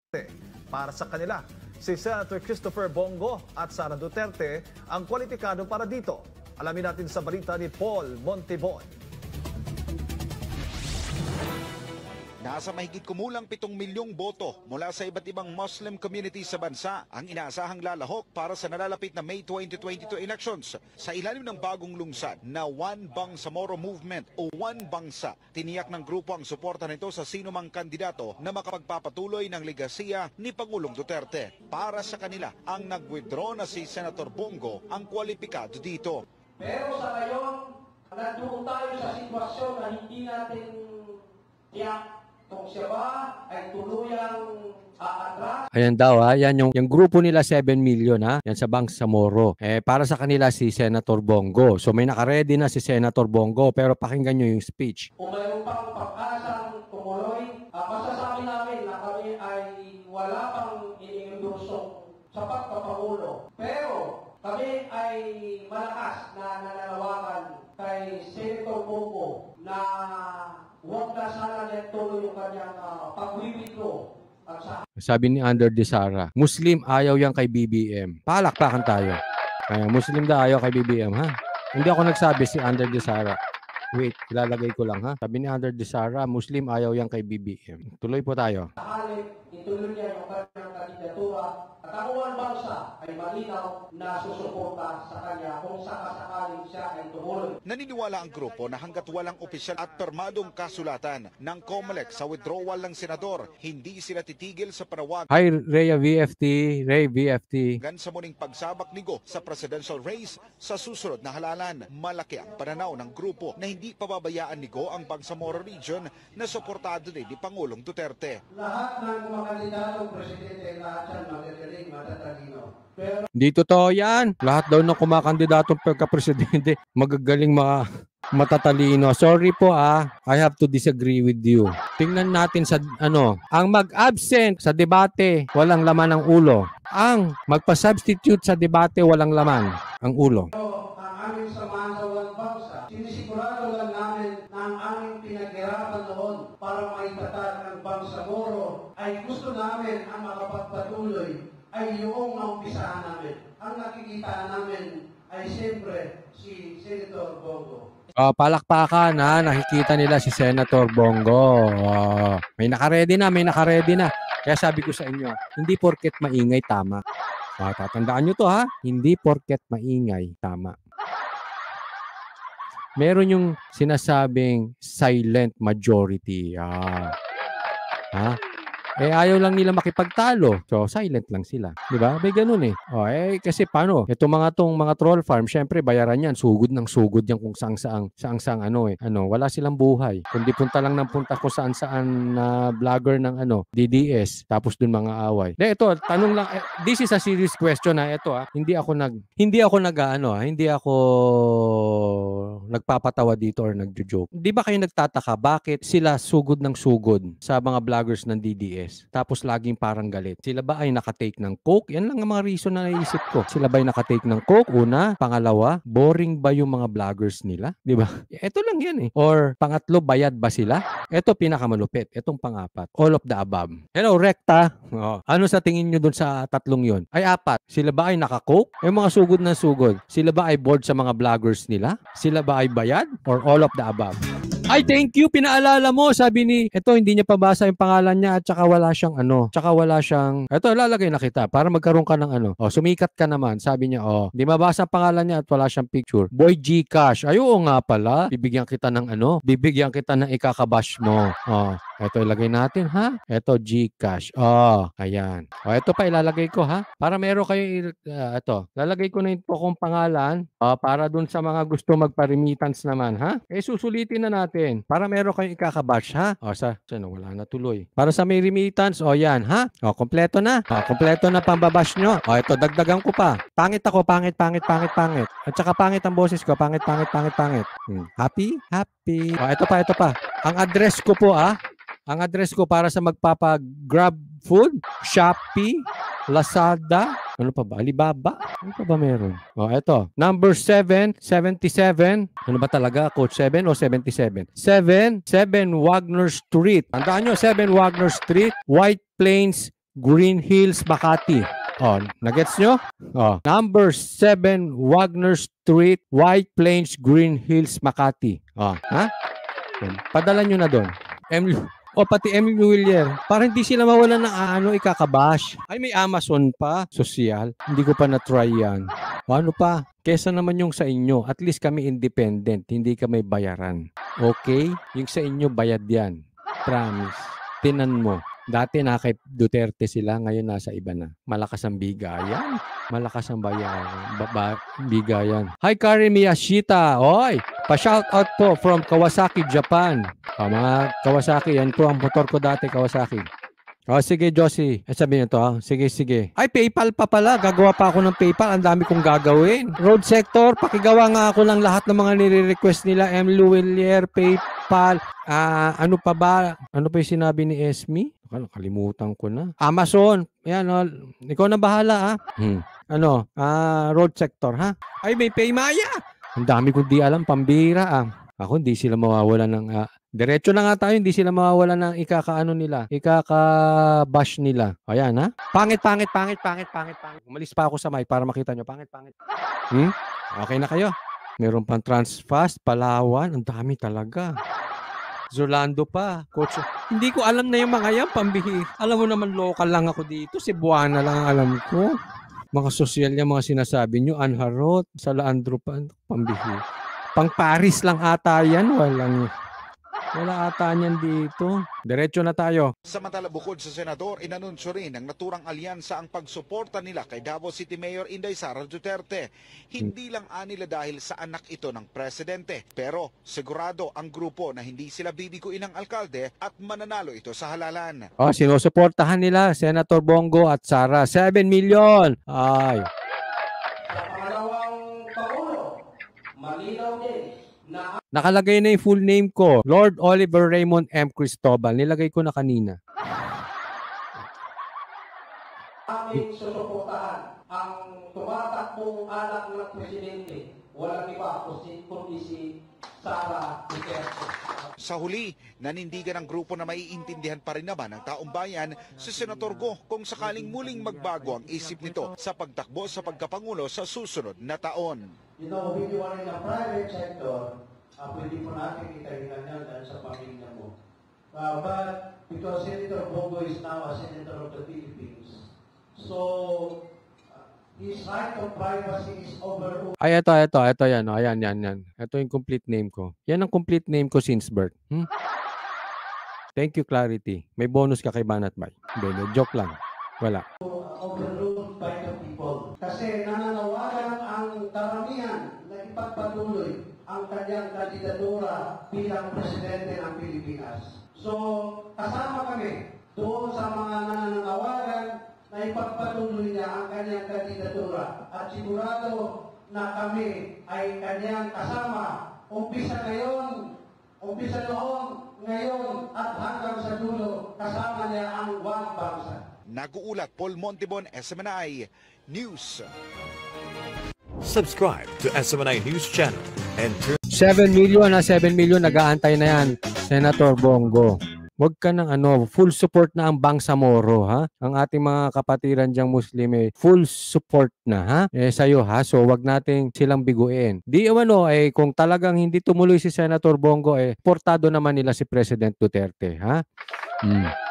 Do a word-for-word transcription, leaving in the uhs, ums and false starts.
Para sa kanila, si Senator Christopher Bongo at Sara Duterte ang kwalipikado para dito. Alamin natin sa balita ni Paul Montibon. Nasa mahigit kumulang pitong milyong boto mula sa iba't ibang Muslim community sa bansa ang inaasahang lalahok para sa nalalapit na May twenty twenty-two elections. Sa ilalim ng bagong lungsad na One Bangsamoro Movement o One Bangsa, tiniyak ng grupo ang suporta nito sa sino mang kandidato na makapagpapatuloy ng legasiya ni Pangulong Duterte. Para sa kanila, ang nag-withdraw na si Senator Bongo ang kwalipikado dito. Pero sa ngayon, nandoon tayo sa sitwasyon na hindi natin tiyak kung siya ba ay tuluyang aatras. Ayan daw ha, yan yung, yung grupo nila seven million ha, yan sa Bangsamoro. Eh, para sa kanila si Senator Bongo. So may nakaredy na si Senator Bongo, pero pakinggan nyo yung speech. Kung mayroon pang pag-asang tumuloy, uh, masasabi namin na kami ay wala pang iniindursong sa pagpapangulo. Pero kami ay malakas na nananawagan kay Senator Bongo na huwag na sana niya tuloy yung kanyang uh, pag-withdraw. Sabi ni Under de Sara, Muslim ayaw yan kay B B M. Palakpakan tayo. Kaya Muslim daw ayaw kay B B M ha. Hindi ako nagsabi si Under de Sara. Wait, ilalagay ko lang ha. Sabi ni Under de Sara, Muslim ayaw yan kay B B M. Tuloy po tayo. Sa halip, ituloy niya yung kanyang kandidatura at ang One Bangsa ay malinaw na susuporta sa kanya kung sakasakaling siya ay tumuloy. Naniniwala ang grupo na hanggat walang opisyal at permadong kasulatan ng COMELEC sa withdrawal ng senador, hindi sila titigil sa panawag. Hi Rhea V F T, Ray V F T. Gan sa muling pagsabak ni Go sa presidential race sa susunod na halalan, malaki ang pananaw ng grupo na hindi pababayaan ni Go ang Bangsamoro region na suportado din ni Pangulong Duterte. Lahat ng mga kandidatong presidente, lahat yan magagaling, matatalino. Pero Di totoo yan. Lahat daw ng kumakandidatong pagka-presidente magagaling mga matatalino. Sorry po ah, I have to disagree with you. Tingnan natin sa ano, ang mag-absent sa debate, walang laman ang ulo. Ang magpa-substitute sa debate, walang laman ang ulo. ang aming samahan sa One Bangsa, sinisigurado lang namin na ang aming pinaghirapan noon para maitatag ang Bangsamoro ay gusto namin ang makapagpatuloy ay yung maumpisahan namin. Ang nakikita namin ay siyempre si Senator Bongo. Uh, palakpakan ha, nakikita nila si Senator Bongo. Uh, may nakaredy na, may nakaredy na. Kaya sabi ko sa inyo, hindi porket maingay, tama. Uh, tatandaan nyo to ha, hindi porket maingay, tama. Meron yung sinasabing silent majority. Ah. Ha? Eh ayaw lang nila makipagtalo. So silent lang sila. 'Di ba? May ganun eh. Oh, eh kasi paano? Itong mga tong mga troll farm, syempre bayaran 'yan, sugod ng sugod 'yan kung saang-saang saang-saang ano eh. Ano, wala silang buhay. Kundi punta lang ng punta ko saan-saan na vlogger ng ano, D D S, tapos dun mga away. De ito, tanong lang, eh, this is a serious question na ito ah. Hindi ako nag hindi ako nag ano, ah, hindi ako nagpapatawa dito or nagjo-joke. Di ba kayo nagtataka bakit sila sugod ng sugod sa mga vloggers ng D D S? Tapos laging parang galit. Sila ba ay nakatake ng coke? Yan lang ang mga reason na naisip ko. Sila ba ay nakatake ng coke? Una. Pangalawa, boring ba yung mga vloggers nila? Di ba? Ito lang yan eh. Or pangatlo, bayad ba sila? Ito pinakamalupit. Itong pangapat. All of the above. Hello, Rekta. Oh. Ano sa tingin nyo dun sa tatlong yon? Ay apat. Sila ba ay nakakoke? Yung mga sugod na sugod. Sila ba ay bored sa mga vloggers nila? Sila ba ay bayad? Or all of the above? Ay, thank you. Pinaalala mo. Sabi ni, ito, hindi niya pabasa yung pangalan niya at saka wala siyang ano. Tsaka wala siyang, ito, lalagay na kita para magkaroon ka ng ano. O, sumikat ka naman. Sabi niya, oh, hindi mabasa ang pangalan niya at wala siyang picture. Boy Gcash. Ay, oo nga pala. Bibigyan kita ng ano. Bibigyan kita ng ikakabash mo. Oh. Ito ilagay natin ha. Ito Gcash. Oh, ayan. Oh, ito pa ilalagay ko ha. Para meron kayo uh, ito. Lalagay ko na ito kong pangalan uh, para dun sa mga gusto magpa-remittance naman ha. Eh susulitin na natin para meron kayong ikakabash ha. Oh, sa ano wala na tuloy. Para sa may remittance, oh yan ha. Oh, kompleto na. Oh, kompleto na pambabash nyo. Oh, ito dagdagan ko pa. Pangit ako, pangit, pangit, pangit, pangit. At saka pangit ang boses ko, pangit, pangit, pangit, pangit. Hmm. Happy? Happy. Oh, ito pa, ito pa. Ang address ko po ah. Ang address ko para sa magpapa-grab food, Shopee, Lazada, ano pa ba? Alibaba? Ano pa ba meron? O, oh, eto. Number seven, seventy-seven. Ano ba talaga? Coach seven o seventy-seven? seven, seven Wagner Street. Tandaan nyo, seven Wagner Street, White Plains, Green Hills, Makati. Oh, nagets nyo? Oh, number seven, Wagner Street, White Plains, Green Hills, Makati. Oh, ha? Padala nyo na doon. M o pati M. Willier, para hindi sila mawalan ng ano, ikakabash. Ay, may Amazon pa, social. Hindi ko pa na-try yan. O ano pa, kesa naman yung sa inyo, at least kami independent, hindi kami bayaran. Okay? Yung sa inyo, bayad yan. Promise. Tinan mo. Dati na kay Duterte sila, ngayon nasa iba na. Malakas ang bigayan. Malakas ang bayan. Baba, bigayan. Hi, Kari Miyashita. Oy, pa-shout out po from Kawasaki, Japan. O, mga Kawasaki, yan po ang motor ko dati, Kawasaki. O, sige, Josie. Eh, sabihin ito, ha? Sige, sige. Ay, PayPal pa pala. Gagawa pa ako ng PayPal. Ang dami kong gagawin. Road sector, pakigawa nga ako ng lahat ng mga nire-request nila. M. Luwelier, PayPal. Ah, ano pa ba? Ano pa yung sinabi ni Esme? Nakalimutan ko na. Amazon. Ayan, o. Ikaw na bahala, ha? Hmm. Ano? Ah, road sector, ha? Ay, may Paymaya. Ang dami ko di alam. Pambira, ah. Ako, hindi sila mawawala ng... Uh, diretso na nga tayo, hindi sila mawawala ng ikakaano nila. Ikaka-bash nila. Ayan, ha? Pangit, pangit, pangit, pangit, pangit, pangit. Umalis pa ako sa mic para makita nyo. Pangit, pangit. Hmm? Okay na kayo? Meron pang Transfast, Palawan. Ang dami talaga. Zolando pa. Coach. Hindi ko alam na yung mga yan, pambihir. Alam mo naman, local lang ako dito. Cebuana lang ang alam ko. Mga sosyal niya, mga sinasabi nyo. Anharot, sa Laandro pa. Pambihir. Pang Paris lang ata yan. Walang... Wala ata niyan dito. Diretso na tayo. Samantala bukod sa senador, inanunsyo rin ng naturang alyansa ang pagsuporta nila kay Davao City Mayor Inday Sara Duterte. Hindi lang anila dahil sa anak ito ng presidente. Pero sigurado ang grupo na hindi sila bibiguin ng alkalde at mananalo ito sa halalan. Oh, sinusuportahan nila Senator Bongo at Sara. seven million. Ay. Sa pangalawang Pangulo, malinaw din na Nakalagay na yung full name ko. Lord Oliver Raymond M. Cristobal. Nilagay ko na kanina. aming susuportahan ang tumatakbong anak ng presidente. Walang iba kundi si Sara Duterte. Sa huli, nanindigan ang grupo na maiintindihan pa rin naman ng taong bayan si Senator Go kung sakaling muling magbago ang isip nito sa pagtakbo sa pagkapangulo sa susunod na taon. You know, when you are in the private sector, uh, pwede po natin itahilan yan dahil sa pamilya mo. Uh, but because Senator Bongo is now a senator of the Philippines, so uh, his right of privacy is over. Ay, ito, ito, ito, yan. O, ayan, yan, yan. Ito yung complete name ko. Yan ang complete name ko since birth. Hmm? Thank you, Clarity. May bonus ka kay Banat Bay. Hindi, joke lang. Wala. Overruled by the people. Kasi nananawagan ang karamihan na ipagpatuloy ang kanyang kandidatura bilang presidente ng Pilipinas. So, kasama kami doon sa mga nananawagan na ipagpatuloy niya ang kanyang kandidatura. At sigurado na kami ay kanyang kasama. Umpisa ngayon, umpisa noon, ngayon, at hanggang sa dulo, kasama niya ang One Bangsa. Nag-uulat Paul Montibon, S M N I News. Subscribe to S M N I News Channel and turn seven million na seven million nag-aantay na yan, Senator Bongo. Huwag ka ng ano, full support na ang Bangsamoro, ha? Ang ating mga kapatiran diyang Muslim, eh, full support na, ha? Eh, sa'yo, ha? So, wag nating silang biguin. Di ano, eh, kung talagang hindi tumuloy si Senator Bongo, eh, portado naman nila si President Duterte, ha? Hmm.